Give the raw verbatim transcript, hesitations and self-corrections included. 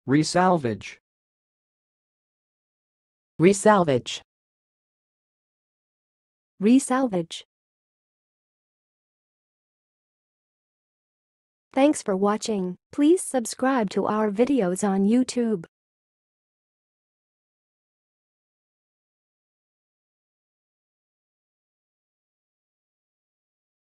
resalvage, resalvage, resalvage. Thanks for watching. Please subscribe to our videos on YouTube.